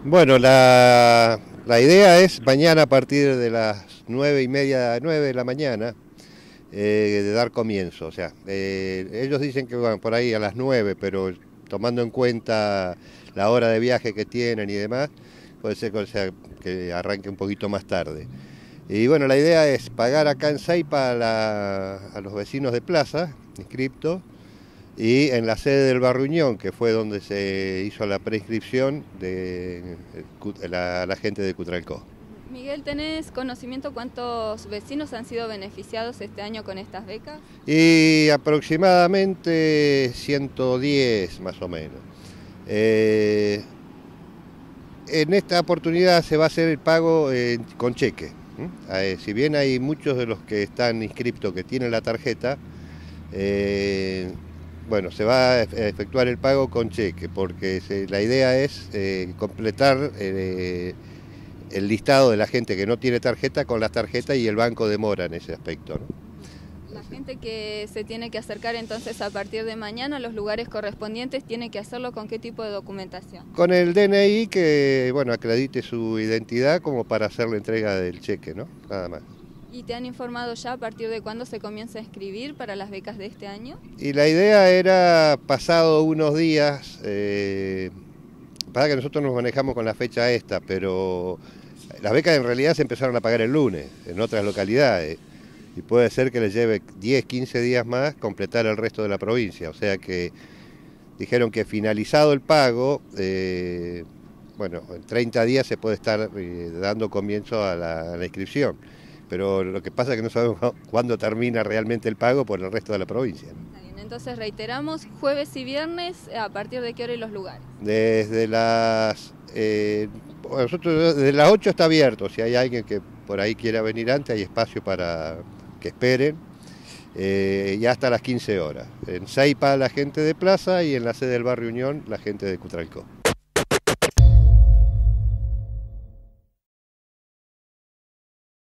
Bueno, la idea es mañana a partir de las 9:30, 9 de la mañana, de dar comienzo. O sea, ellos dicen que van por ahí a las 9, pero tomando en cuenta la hora de viaje que tienen y demás, puede ser que arranque un poquito más tarde. Y bueno, la idea es pagar acá en Saipa a los vecinos de Plaza, inscriptos, y en la sede del Barrio Unión, que fue donde se hizo la preinscripción de la gente de Cutralcó. Miguel, ¿tenés conocimiento cuántos vecinos han sido beneficiados este año con estas becas? Y aproximadamente 110 más o menos. Eh, en esta oportunidad se va a hacer el pago con cheque. Si bien hay muchos de los que están inscriptos que tienen la tarjeta, eh, bueno, se va a efectuar el pago con cheque, porque la idea es completar el listado de la gente que no tiene tarjeta con la tarjeta y el banco demora en ese aspecto, ¿no? La gente que se tiene que acercar entonces a partir de mañana a los lugares correspondientes tiene que hacerlo con qué tipo de documentación. Con el DNI que, bueno, acredite su identidad como para hacer la entrega del cheque, ¿no? Nada más. ¿Y te han informado ya a partir de cuándo se comienza a inscribir para las becas de este año? Y la idea era, pasado unos días, para que nosotros nos manejamos con la fecha esta, pero las becas en realidad se empezaron a pagar el lunes en otras localidades y puede ser que les lleve 10, 15 días más completar el resto de la provincia. O sea que dijeron que finalizado el pago, bueno, en 30 días se puede estar dando comienzo a la inscripción. Pero lo que pasa es que no sabemos cuándo termina realmente el pago por el resto de la provincia. Está bien, entonces reiteramos, jueves y viernes, ¿a partir de qué hora y los lugares? Desde bueno, nosotros desde las 8 está abierto. Si hay alguien que por ahí quiera venir antes, hay espacio para que esperen. Y hasta las 15 horas. En Saipa la gente de Plaza y en la sede del Barrio Unión la gente de Cutralcó.